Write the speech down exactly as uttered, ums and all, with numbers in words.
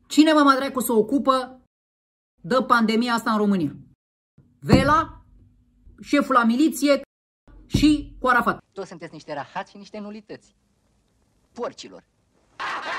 Cine mă dracu să ocupă de pandemia asta în România? Vela, șeful la miliție și cu Arafat. Toți sunteți niște rahați și niște nulități. Porcilor.